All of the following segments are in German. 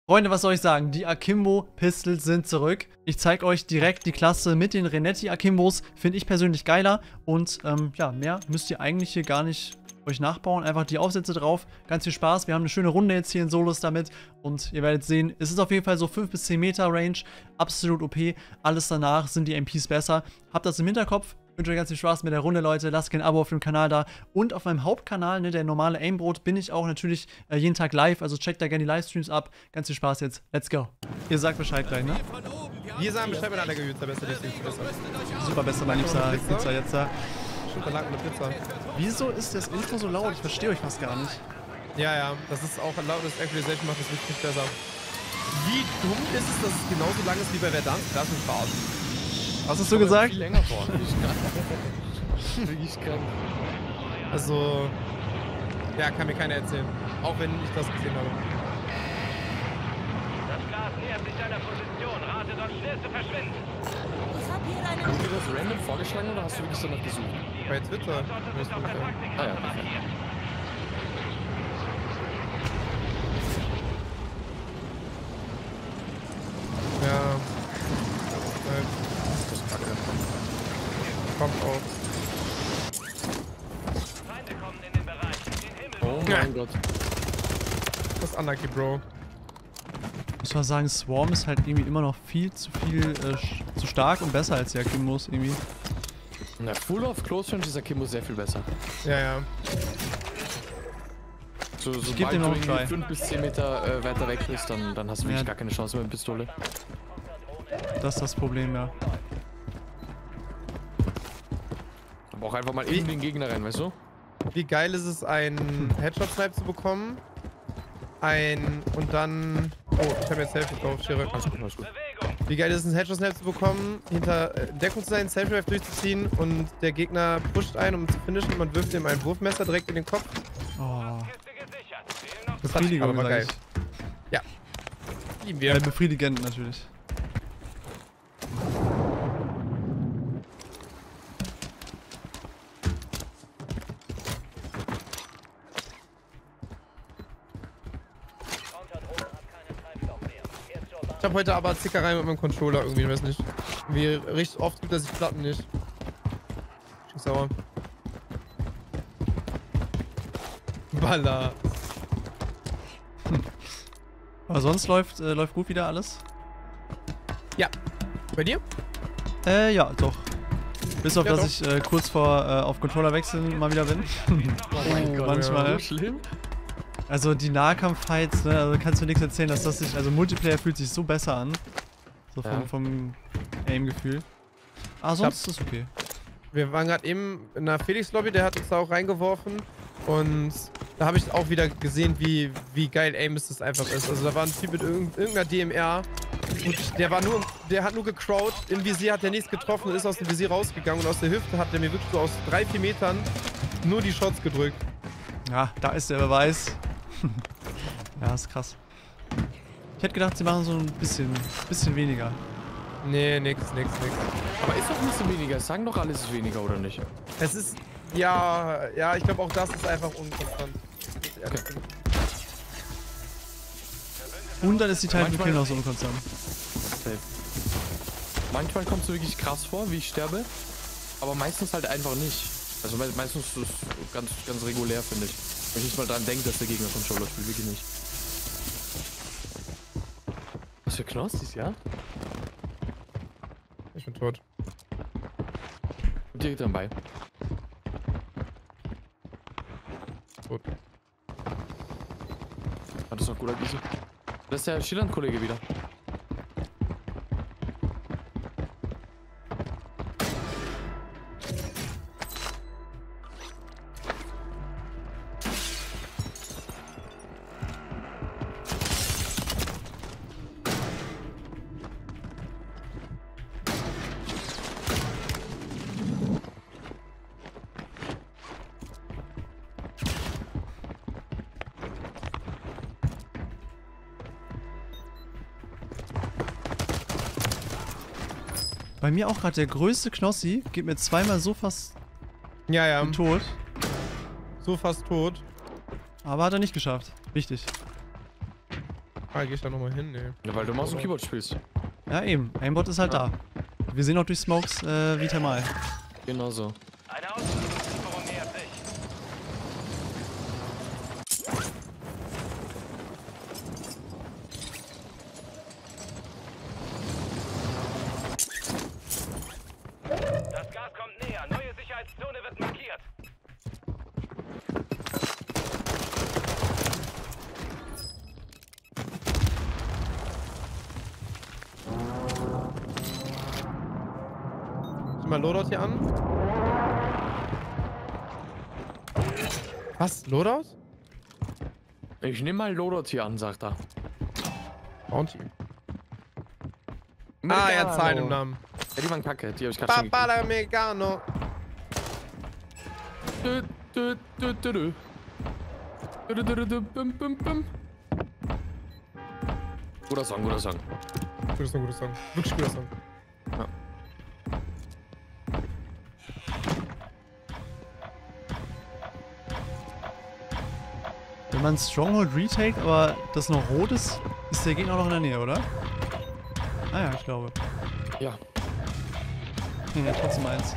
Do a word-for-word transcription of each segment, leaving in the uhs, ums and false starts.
Freunde, was soll ich sagen? Die Akimbo Pistols sind zurück. Ich zeige euch direkt die Klasse mit den Renetti Akimbos. Finde ich persönlich geiler. Und ähm, ja, mehr müsst ihr eigentlich hier gar nicht euch nachbauen. Einfach die Aufsätze drauf. Ganz viel Spaß. Wir haben eine schöne Runde jetzt hier in Solos damit. Und ihr werdet sehen, es ist auf jeden Fall so fünf bis zehn Meter Range. Absolut O P. Alles danach sind die M Ps besser. Habt das im Hinterkopf. Ich wünsche euch ganz viel Spaß mit der Runde, Leute. Lasst gerne ein Abo auf dem Kanal da. Und auf meinem Hauptkanal, ne, der normale Aimbrot, bin ich auch natürlich äh, jeden Tag live. Also checkt da gerne die Livestreams ab. Ganz viel Spaß jetzt. Let's go. Ihr sagt Bescheid gleich, ne? Wir sagen Bescheid, wenn alle geübt haben. Besser, besser. Super, besser, mein Liebster. Pizza jetzt da. Schokolade mit Pizza. Wieso ist das Intro so laut? Ich verstehe euch fast gar nicht. Ja, ja. Das ist auch ein lautes Actualization, macht das wirklich nicht besser. Wie dumm ist es, dass es genauso lang ist wie bei Verdans Klassenfahrt? Was hast du gesagt? Viel länger vor. Wirklich krank. Also, ja, kann mir keiner erzählen. Auch wenn ich das gesehen habe. Das Glas nähert sich deiner Position. Rate dort schnell zu verschwinden. Ich hab hier eine... Hast du das random vorgeschlagen oder hast du wirklich danach gesucht? Bei Twitter. Ah ja, perfekt. Ja. Kommt auf. Feinde kommen in den Bereich. Den Himmel. Oh mein Gott. Das ist unlucky, Bro. Ich muss mal sagen, Swarm ist halt irgendwie immer noch viel zu viel, äh, zu stark und besser als die Akimbos irgendwie. Na, Full of Close Range ist Akimbo sehr viel besser. Ja, ja. So, Ich sobald geb dir noch du einen irgendwie Try. fünf bis zehn Meter äh, weiter weg bist, dann, dann hast du wirklich Ja. gar keine Chance mit der Pistole. Das ist das Problem, ja. Aber auch einfach mal in den Gegner rein, weißt du? Wie geil ist es, einen Headshot-Snipe zu bekommen? Ein... und dann... Oh, ich habe jetzt Selfie drauf, Schere. Alles gut, alles gut. Wie geil ist es, einen Headshot-Snipe zu bekommen, hinter äh, Deckung zu sein, Selfie-Drive durchzuziehen und der Gegner pusht ein, um zu finishen und man wirft ihm ein Wurfmesser direkt in den Kopf. Oh. Kiste gesichert. Das Befriedigung, aber sag geil. ich. Ja. Lieben Ja, wir. befriedigend natürlich. Ich habe heute aber Zickerei mit meinem Controller irgendwie, ich weiß nicht. Wie richtig oft gibt er sich Platten nicht. Ich bin sauer. Baller. Aber sonst läuft, äh, läuft gut wieder alles? Ja. Bei dir? Äh, ja, doch. Bis auf, Ja, dass doch. ich äh, kurz vor äh, auf Controller wechseln mal wieder bin. Oh mein Gott, manchmal. so schlimm. Also die Nahkampf-Fights, ne, also kannst du nichts erzählen, dass das sich, also Multiplayer fühlt sich so besser an. So vom, Ja. vom Aim-Gefühl. Ah, sonst ist es okay. Wir waren gerade eben in der Felix-Lobby, der hat uns da auch reingeworfen. Und da habe ich auch wieder gesehen, wie, wie geil Aim das einfach ist. Also da war ein Typ mit irgend- irgendeiner D M R. Und der war nur, der hat nur gecrowd. Im Visier hat der nichts getroffen und ist aus dem Visier rausgegangen. Und aus der Hüfte hat der mir wirklich so aus drei, vier Metern nur die Shots gedrückt. Ja, da ist der Beweis. Ja, ist krass. Ich hätte gedacht, sie machen so ein bisschen, bisschen weniger. Nee, nix, nix, nix. Aber ist doch ein bisschen weniger. Sagen doch alles ist weniger, oder nicht? Es ist, ja, ja, ich glaube auch das ist einfach unkonstant. Okay. Und dann ist die Time to Manchmal- Kill noch so unkonstant. Safe. Manchmal kommt es wirklich krass vor, wie ich sterbe. Aber meistens halt einfach nicht. Also me meistens ist es ganz, ganz regulär, finde ich. Wenn ich nicht mal dran denke, dass der Gegner Controller spielt, wirklich nicht. Was für Knossis, ja? Ich bin tot. Direkt dabei. Tot. Ah, das ist noch guter Giese. Das ist der Schilland-Kollege wieder. Bei mir auch gerade der größte Knossi geht mir zweimal so fast Ja, ja. in Tod. So fast tot. Aber hat er nicht geschafft. Wichtig. Ah, geh ich da nochmal hin? Nee. Ja, weil du Maus und Keyboard spielst. Ja, eben. Aimbot ist halt da. Wir sehen auch durch Smokes äh, wie thermal. Genau so. Eine Auslieferung nähert sich. Das Gas kommt näher. Neue Sicherheitszone wird markiert. Mal Loadout hier an. Was? Loadout? Ich nehme mal Loadout hier an, sagt er. Bounty. Ah, ja, Zahlen im Namen. Ja, die waren kacke. Die hab ich gerade schon gekriegt. Papalamericano. Dö, dö, dö, dö, dö. Dö, dö, dö, dö, bum, bum, bum. Guter Song, guter Song. Guter Song, guter Song. Wirklich guter Song. Ja. Wenn man Stronghold retake, aber das noch rot ist, ist der Gegner noch in der Nähe, oder? Ah ja, ich glaube. Ja. Ja, trotzdem eins.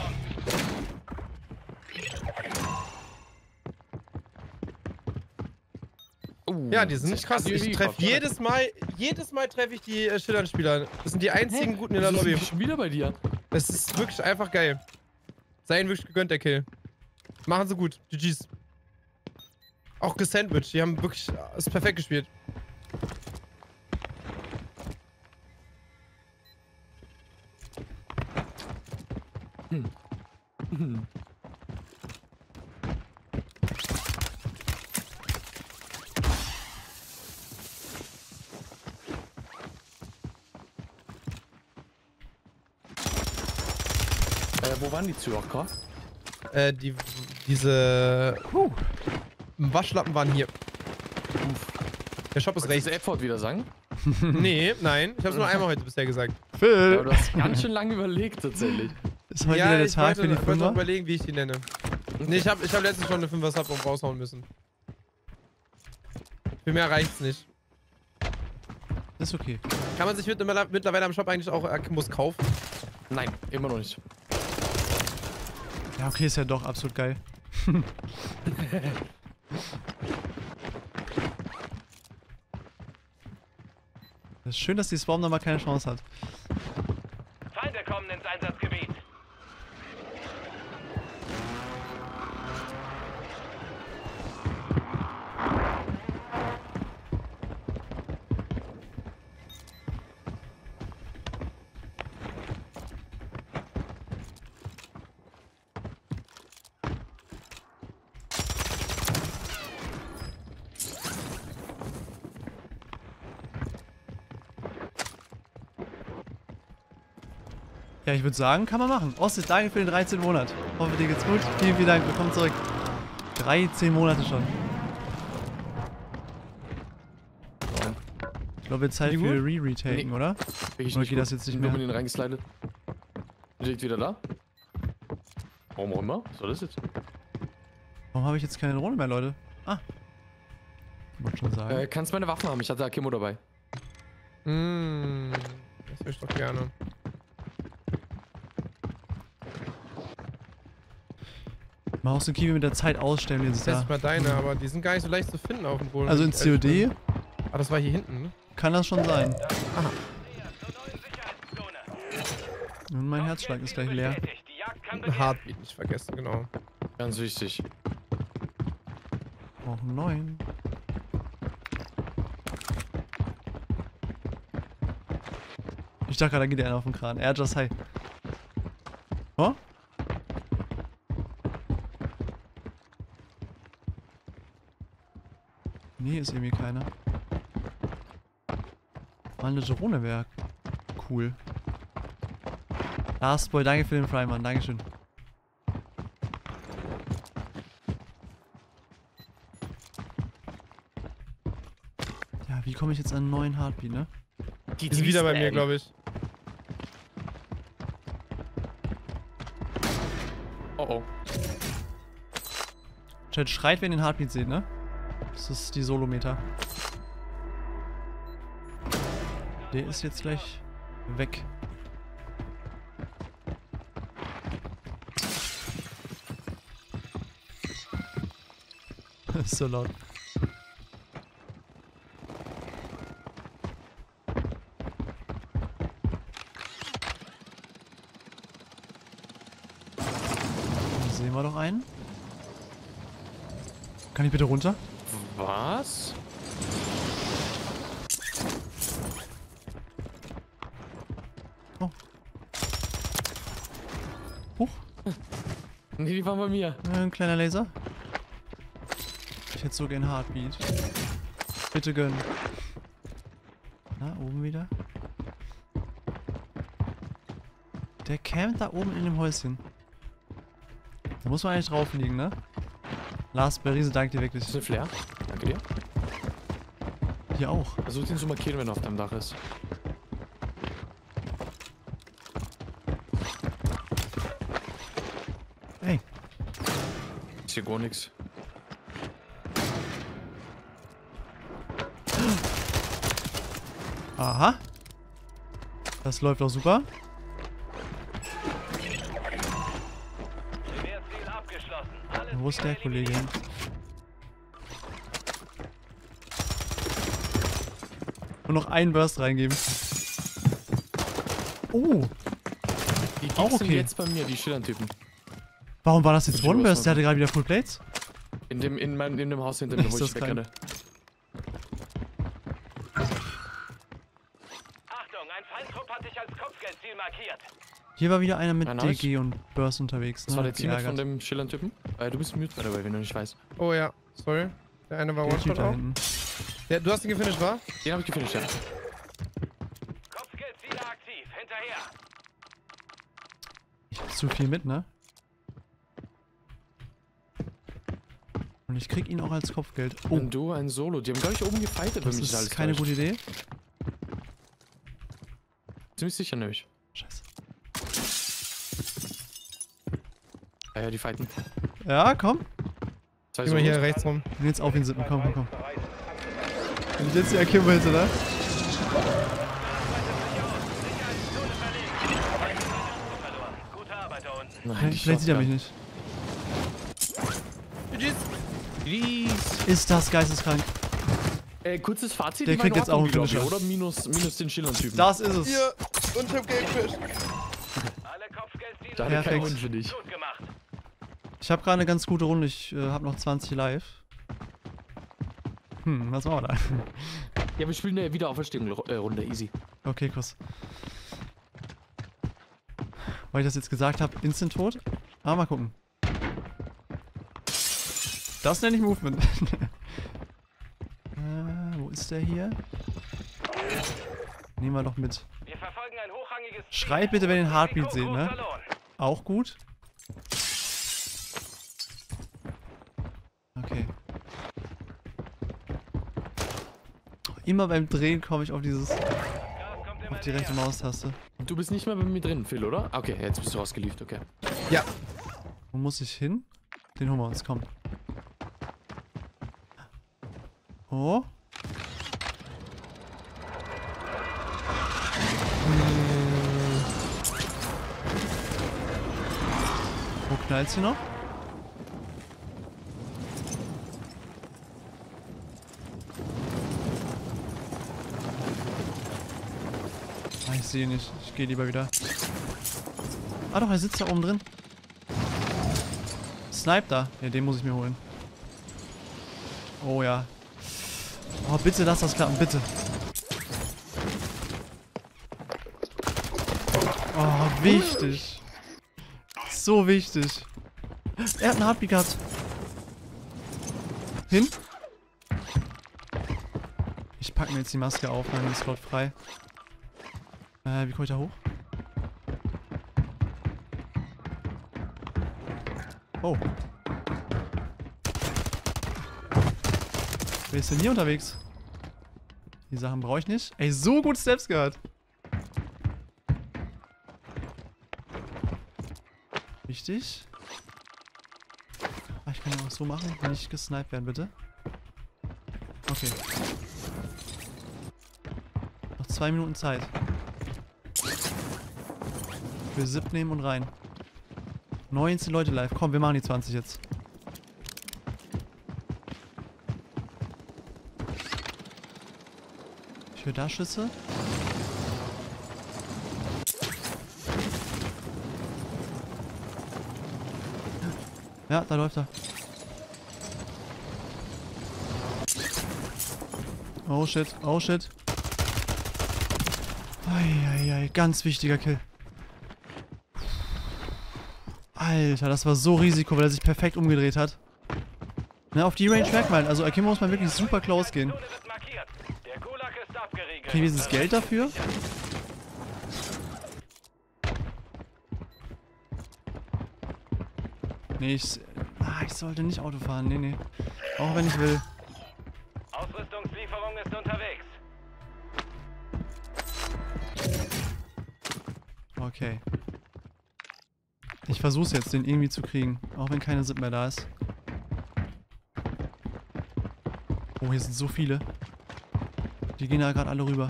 Uh, Ja, die sind das ist krass. die Ich treffe Kopf, oder? jedes Mal, jedes Mal treffe ich die äh, Schillern-Spieler. Das sind die einzigen guten in der Das Lobby. ist schon wieder bei dir. Das ist wirklich einfach geil. Sei ihnen wirklich gegönnt, der Kill. Machen sie gut. G Gs. Auch gesandwiched. Die haben wirklich es perfekt gespielt. Hm. Hm. Äh, wo waren die Zürcher? Äh, die, diese Puh. Waschlappen waren hier. Der Shop ist Wolltest du rechts. Effort wieder sagen? Nee, nein. Ich hab's nur einmal heute bisher gesagt. Ja, Phil! du hast ganz schön lange überlegt, tatsächlich. Ist heute ja, wieder der ich Tag wollte, für die wollte noch Fünfer? überlegen, wie ich die nenne. Nee, ich hab, ich hab letztens schon eine fünfer Sub raushauen müssen. Für mehr reicht's nicht. Ist okay. Kann man sich mittlerweile, mittlerweile am Shop eigentlich auch Akimbos kaufen? Nein, immer noch nicht. Ja, okay, ist ja doch absolut geil. Es ist schön, dass die Swarm nochmal keine Chance hat. Feinde kommen ins Einsatzgebiet. Ja, ich würde sagen, kann man machen. Ostis, danke für den dreizehnten Monat. Hoffe, dir geht's gut. Vielen, vielen Dank. Willkommen zurück. dreizehn Monate schon. Ich glaube, jetzt Zeit Die für gut? Re-Retaken, Nee. oder? Ich Oder geht das jetzt nicht Nur mehr? mit den reingeslidet. Liegt wieder da? Warum auch immer? Was soll das jetzt? Warum habe ich jetzt keine Drohne mehr, Leute? Ah. Wollte schon sagen. Äh, kannst meine Waffen haben, ich hatte Akimo dabei. Hm, das will ich doch gerne. Maus und Kiwi mit der Zeit ausstellen jetzt Das da. ist mal deine, aber die sind gar nicht so leicht zu finden auf dem Boden. Also in C O D Ah, das war hier hinten, ne? kann das schon sein. Näher zur neuen Sicherheitszone. Und mein Herzschlag ist gleich leer. Bestätigt. Die Jagd kann Ein beginnen. Heartbeat nicht vergessen, genau. Ganz wichtig. Auch einen neuen. Ich dachte gerade, da geht einer auf den Kran. Er hat das Hi. Oh? Nee, ist irgendwie keiner. Mal eine Drohne wäre cool. Lastboy, danke für den Freimann. Dankeschön. Ja, wie komme ich jetzt an einen neuen Heartbeat, ne? Die sind wieder bei mir, glaube ich. Oh oh. Chat, schreit, wenn ihr den Heartbeat seht, ne? Das ist die Solometer. Der ist jetzt gleich weg. Ist so laut. Hier sehen wir doch einen. Kann ich bitte runter? Was? Oh. Huch. Nee, die waren bei mir. Ein kleiner Laser. Ich hätte so gern Heartbeat. Bitte gönnen. Na, oben wieder. Der campt da oben in dem Häuschen. Da muss man eigentlich drauf liegen, ne? Lars Berriese, danke dir wirklich. Das ist eine Flair. Danke dir. Hier auch. Versuch ihn zu markieren, wenn er auf deinem Dach ist. Ey. Ist hier gar nichts. Aha. Das läuft auch super. Primärziel abgeschlossen. Alles Wo ist der Kollege hin? Und noch einen Burst reingeben. Oh. Die Geeks Auch sind okay. jetzt bei mir, die Schillern-Typen. Warum war das jetzt Und die One Burst? Burst Der hatte gerade wieder Full Plates. In dem, in meinem, in dem Haus hinter mir, Ist wo das ich wegrenne. Achtung, ein Feindtrupp hat dich als Kopfgeldziel markiert. Hier war wieder einer mit Ja, nice. D G und Burst unterwegs. Das ne? war der Hat Teammate von geärgert. dem Schillern-Typen. Äh, du bist mute, by the way, wenn du nicht weißt. Oh ja, sorry. Der eine war Der Typ One-Shot da auch. hinten. Ja, du hast ihn gefinisht, wa? Den hab ich gefinisht, ja. Kopfgeldziele aktiv. Hinterher. Ich hab zu viel mit, ne? Und ich krieg ihn auch als Kopfgeld. Oh, Ein Duo, ein Solo. Die haben, glaube ich, oben gefightet, wenn das mich nicht alles ist keine täuscht. gute Idee. Ziemlich sicher nämlich. Scheiße. Ja, ja, die fighten. Ja, komm. Zwei Geh mal Solos. hier rechts rum. Und jetzt auf ihn sippen. Komm, komm, komm. Und jetzt die Akimbo hinter, ne? Verloren. Gute Arbeit da unten. Nein, die Vielleicht sieht er mich Shotgun. nicht. Please. Ist das geisteskrank. Äh, kurzes Fazit. Der die kriegt waren jetzt auch einen Ordnung, glaub ich, Finisher. oder? Minus, minus den Schillern-Typen. Das ist es. Hier, und ich hab Geldfisch. Alle Kopfgeldziele Da hat er keinen Perfekt. Wunsch für dich. gut gemacht. Ich habe gerade eine ganz gute Runde. Ich äh, habe noch zwanzig live. Hm, was machen wir da? Ja, wir spielen eine Wiederauferstehung-Runde, easy. Okay, Kuss. Weil ich das jetzt gesagt habe, instant tot. Aber mal gucken. Das nenne ich Movement. äh, wo ist der hier? Nehmen wir doch mit. Wir verfolgen ein hochrangiges Ziel. Schreibt bitte, wenn ihr den Heartbeat Risiko seht, groß ne? verloren. Auch gut. Okay. Immer beim Drehen komme ich auf dieses, Gas kommt immer auf die rechte näher. Maustaste. Du bist nicht mehr bei mir drin, Phil, oder? Okay, jetzt bist du rausgeliefert, okay. Ja. Wo muss ich hin? Den holen wir uns, komm. Oh. Wo knallt's hier noch? Ah, ich sehe nicht. Ich gehe lieber wieder. Ah doch, er sitzt da oben drin. Snipe da. Ja, den muss ich mir holen. Oh ja. Oh, bitte lass das klappen, bitte. Oh, wichtig. So wichtig. Er hat einen Heartbeat gehabt. Hin. Ich packe mir jetzt die Maske auf, dann ist Slot frei. Äh, wie komme ich da hoch? Oh. Wer ist denn hier unterwegs? Die Sachen brauche ich nicht. Ey, so gut Steps gehört. Wichtig. Ah, ich kann ja auch so machen, wenn ich gesniped werden, bitte. Okay. Noch zwei Minuten Zeit. Wir Zip nehmen und rein. neunzehn Leute live. Komm, wir machen die zwanzig jetzt. Ich höre da Schüsse. Ja, da läuft er. Oh shit, oh shit. Eieiei, ganz wichtiger Kill. Alter, das war so Risiko, weil er sich perfekt umgedreht hat. Ne, auf die Range merkt man, also Akimbo muss man wirklich super close gehen. Kriegen wir dieses Geld dafür? Nee, ich, ah, ich sollte nicht Auto fahren. Nee, nee. Auch wenn ich will. Ausrüstungslieferung ist unterwegs. Okay. Ich versuch's jetzt, den irgendwie zu kriegen. Auch wenn keine Zip mehr da ist. Oh, hier sind so viele. Die gehen da gerade alle rüber.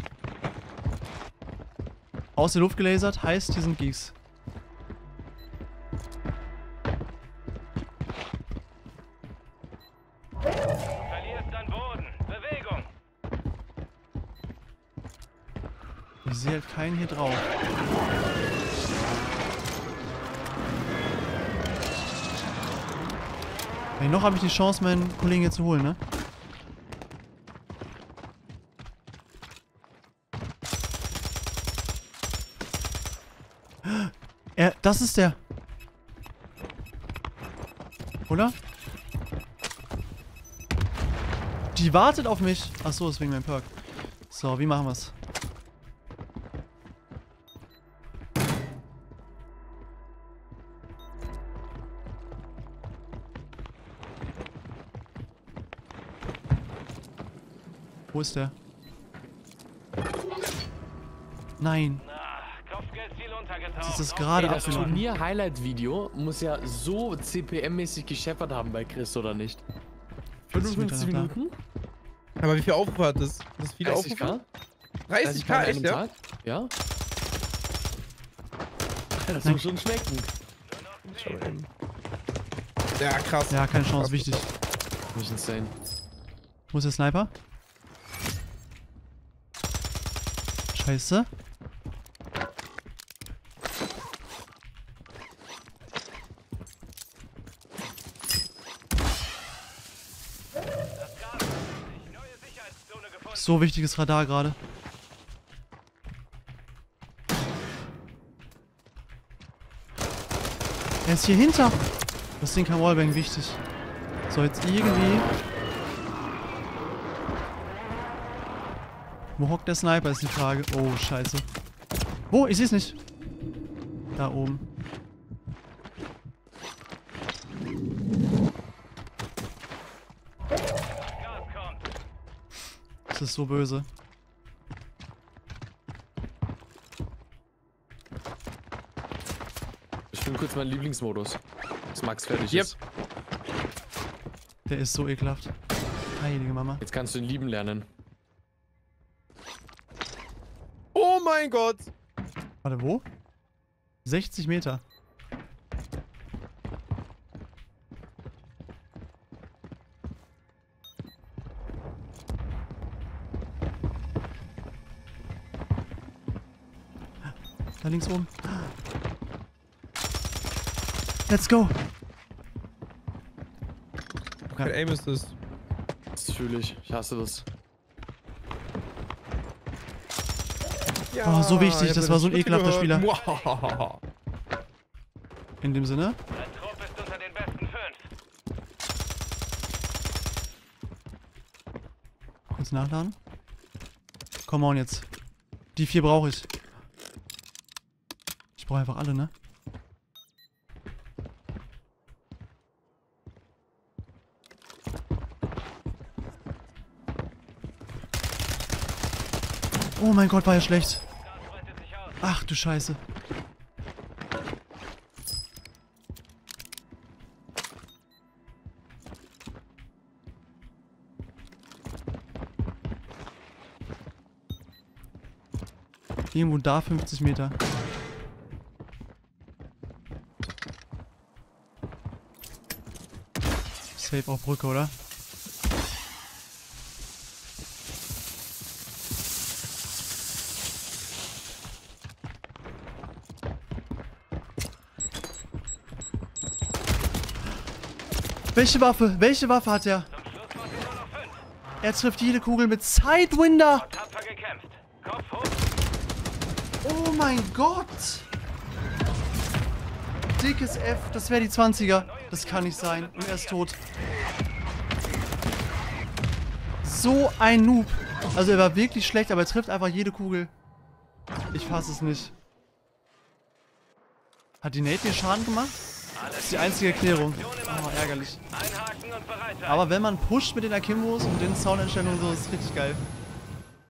Aus der Luft gelasert, heißt, hier sind Geeks. Verlierst an Boden. Bewegung. Ich sehe halt keinen hier drauf. Hey, noch habe ich die Chance, meinen Kollegen hier zu holen, ne? Er, das ist der. Oder? Die wartet auf mich. Achso, das ist wegen meinem Perk. So, wie machen wir's? Wo ist der? Nein. Na, Kopfgeldziel untergetaucht. Das ist gerade Ey, das abgelaufen. Turnier-Highlight-Video muss ja so C P M-mäßig gescheppert haben bei Chris, oder nicht? vierzig fünfundfünfzig Meter noch da. Minuten? Aber wie viel Aufrufe hat das? Das ist viele dreißig Aufrufe? K? dreißig K, an echt, einem ja? Tag? Ja. Das Nein. muss schon schmecken. Ja, krass. Ja, keine Chance, wichtig. Nicht insane. Wo ist der Sniper? Scheiße. So wichtiges Radar gerade. Er ist hier hinter. Das Ding kann Wallbang, wichtig. So, jetzt irgendwie. Wo hockt der Sniper, ist die Frage. Oh, scheiße. Wo? Ich seh's nicht. Da oben. Das ist so böse. Ich bin kurz meinen Lieblingsmodus. Bis Max fertig Yep. ist. Der ist so ekelhaft. Heilige Mama. Jetzt kannst du ihn lieben lernen. Oh mein Gott! Warte, wo? sechzig Meter. Da links oben. Let's go. Ja. Kein Aim ist das. Das fühle ich. Ich hasse das. Ja, Oh, so wichtig, ich hab das war so ein Schritte ekelhafter Spieler. gehört. Wow. In dem Sinne. Dein Trupp ist unter den besten fünf. Kurz nachladen. Come on jetzt. Die vier brauche ich. Ich brauche einfach alle, ne? Oh mein Gott, war ja schlecht. Gas breitet sich aus. Ach du Scheiße. Irgendwo da fünfzig Meter. Safe auf Brücke, oder? Welche Waffe? Welche Waffe hat er? Zum Schluss waren es nur noch fünf. Er trifft jede Kugel mit Sidewinder. Tapfer gekämpft. Kopf hoch. Oh mein Gott. Dickes F. Das wäre die zwanziger. Das kann nicht sein. Und er ist tot. So ein Noob. Also er war wirklich schlecht, aber er trifft einfach jede Kugel. Ich fasse es nicht. Hat die Nate dir Schaden gemacht? Das ist die einzige Erklärung. Oh, ärgerlich. Einhaken und bereit sein. Aber wenn man pusht mit den Akimbos und den Soundeinstellungen und so, ist es richtig geil.